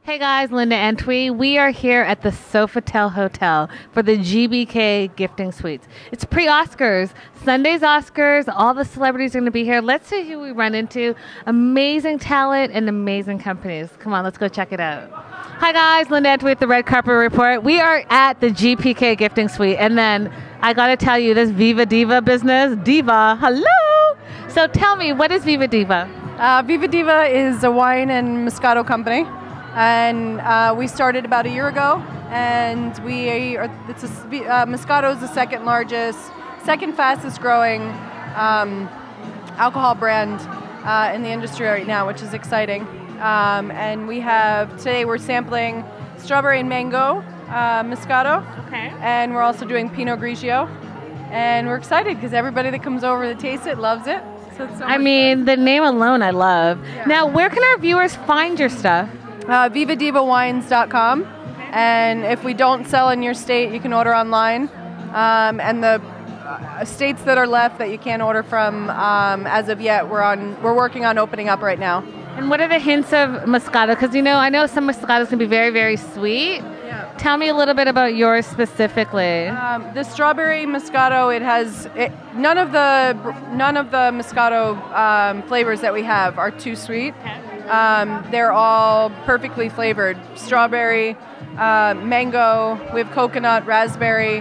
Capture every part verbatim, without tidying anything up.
Hey guys, Linda Antwi. We are here at the Sofitel Hotel for the G B K Gifting Suites. It's pre-Oscars. Sunday's Oscars. All the celebrities are going to be here. Let's see who we run into. Amazing talent and amazing companies. Come on, let's go check it out. Hi guys, Linda Antwi with the Red Carpet Report. We are at the G B K Gifting Suite, and then I got to tell you, this Viva Diva business, Diva, hello! So tell me, what is Viva Diva? Uh, Viva Diva is a wine and Moscato company. And uh, we started about a year ago, and we are, it's a, uh, Moscato is the second largest, second fastest growing um, alcohol brand uh, in the industry right now, which is exciting. Um, and we have, today we're sampling strawberry and mango uh, Moscato. Okay. And we're also doing Pinot Grigio. And we're excited because everybody that comes over to taste it loves it. So it's so I mean, fun. The name alone I love. Yeah. Now, where can our viewers find your stuff? Uh, viva diva wines dot com, and if we don't sell in your state, you can order online. Um, and the uh, states that are left that you can't order from um, as of yet, we're on. We're working on opening up right now. And what are the hints of Moscato? Because you know, I know some Moscatos can be very, very sweet. Yeah. Tell me a little bit about yours specifically. Um, the strawberry Moscato, it has it, none of the none of the Moscato um, flavors that we have are too sweet. Okay. Um, they're all perfectly flavored. Strawberry, uh, mango, we have coconut, raspberry.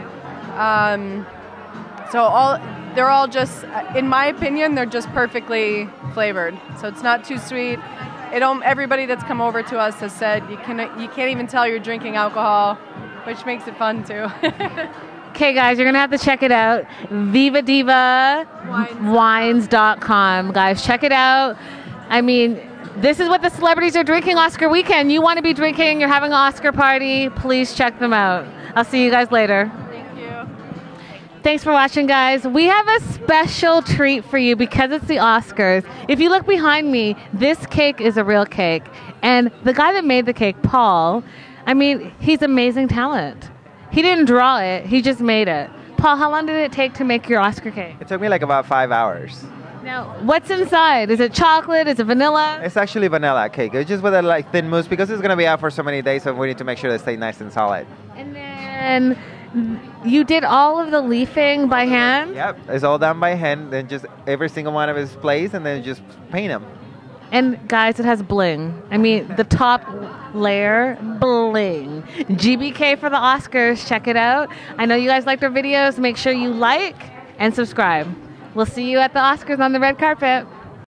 Um, so all they're all just, in my opinion, they're just perfectly flavored. So it's not too sweet. It don't, everybody that's come over to us has said you can you can't even tell you're drinking alcohol, which makes it fun too. Okay, guys, you're going to have to check it out. Viva Diva Wines dot com. Guys, check it out. I mean, this is what the celebrities are drinking Oscar weekend. You want to be drinking, you're having an Oscar party, please check them out. I'll see you guys later. Thank you. Thanks for watching, guys. We have a special treat for you because it's the Oscars. If you look behind me, this cake is a real cake. And the guy that made the cake, Paul, I mean, he's amazing talent. He didn't draw it, he just made it. Paul, how long did it take to make your Oscar cake? It took me like about five hours. Now, what's inside? Is it chocolate? Is it vanilla? It's actually vanilla cake. It's just with a like thin mousse because it's gonna be out for so many days, so we need to make sure they stay nice and solid. And then you did all of the leafing by hand? Yep, it's all done by hand. Then just every single one of his plays, and then just paint them. And guys, it has bling. I mean, the top layer, bling. G B K for the Oscars. Check it out. I know you guys liked our videos. Make sure you like and subscribe. We'll see you at the Oscars on the red carpet.